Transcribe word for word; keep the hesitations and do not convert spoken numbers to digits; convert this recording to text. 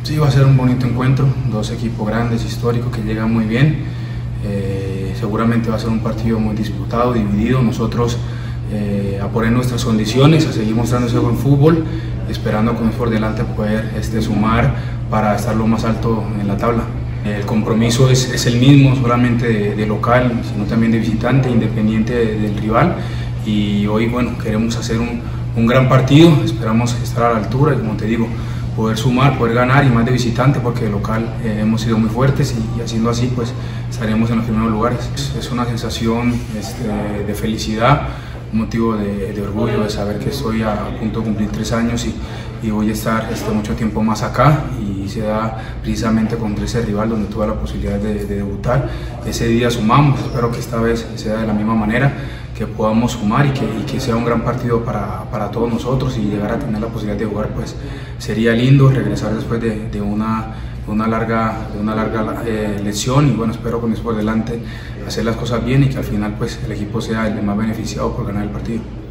Sí, va a ser un bonito encuentro, dos equipos grandes, históricos, que llegan muy bien. Eh, seguramente va a ser un partido muy disputado, dividido. Nosotros eh, a poner nuestras condiciones, a seguir mostrando ese buen fútbol, esperando con por delante poder este, sumar para estar lo más alto en la tabla. El compromiso es, es el mismo, solamente de, de local, sino también de visitante, independiente de, del rival. Y hoy, bueno, queremos hacer un, un gran partido, esperamos estar a la altura y, como te digo, poder sumar, poder ganar, y más de visitante, porque de local eh, hemos sido muy fuertes y, y haciendo así pues estaremos en los primeros lugares. Es, es una sensación este, de felicidad, un motivo de, de orgullo, de saber que estoy a, a punto de cumplir tres años y, y voy a estar este, mucho tiempo más acá, y se da precisamente contra ese rival donde tuve la posibilidad de, de debutar. Ese día sumamos, espero que esta vez sea de la misma manera, que podamos sumar y que, y que sea un gran partido para, para todos nosotros, y llegar a tener la posibilidad de jugar, pues sería lindo regresar después de, de una, de una larga, de una larga eh, lesión, y bueno, espero con eso por delante hacer las cosas bien y que al final pues el equipo sea el más beneficiado por ganar el partido.